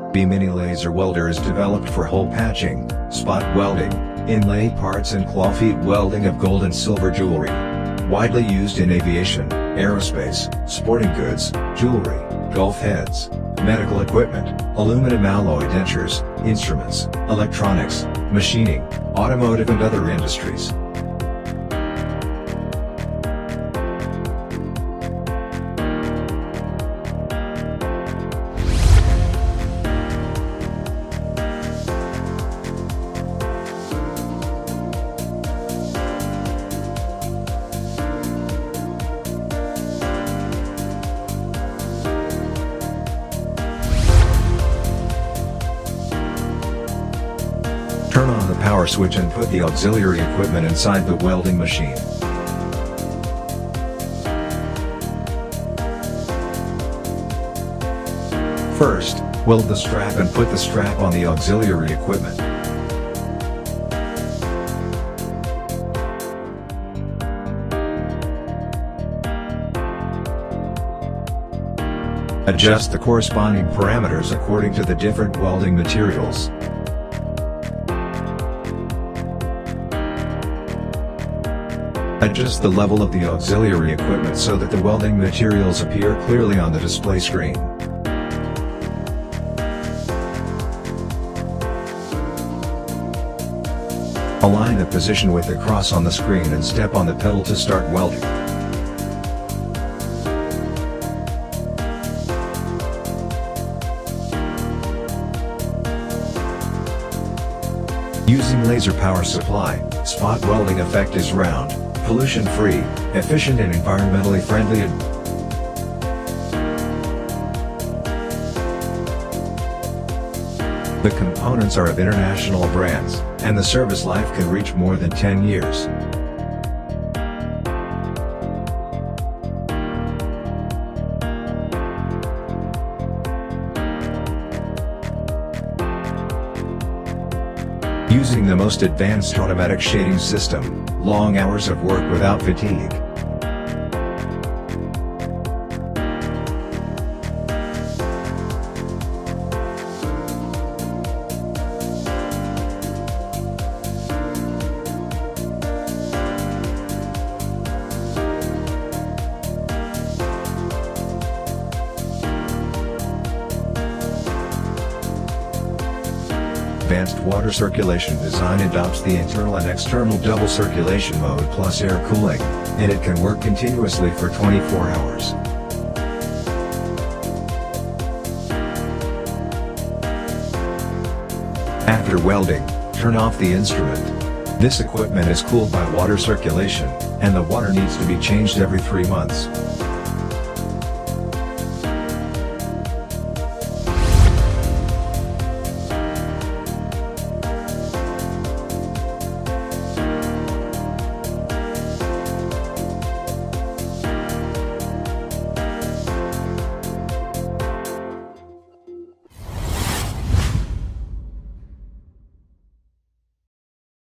Mini laser welder is developed for hole patching, spot welding, inlay parts and claw feet welding of gold and silver jewelry. Widely used in aviation, aerospace, sporting goods, jewelry, golf heads, medical equipment, aluminum alloy dentures, instruments, electronics, machining, automotive and other industries. Turn on the power switch and put the auxiliary equipment inside the welding machine. First, weld the strap and put the strap on the auxiliary equipment. Adjust the corresponding parameters according to the different welding materials. Adjust the level of the auxiliary equipment so that the welding materials appear clearly on the display screen. Align the position with the cross on the screen and step on the pedal to start welding. Using laser power supply, spot welding effect is round, pollution-free, efficient and environmentally friendly. The components are of international brands, and the service life can reach more than 10 years. Using the most advanced automatic shading system, long hours of work without fatigue. Advanced water circulation design adopts the internal and external double circulation mode plus air cooling, and it can work continuously for 24 hours. After welding, turn off the instrument. This equipment is cooled by water circulation, and the water needs to be changed every 3 months.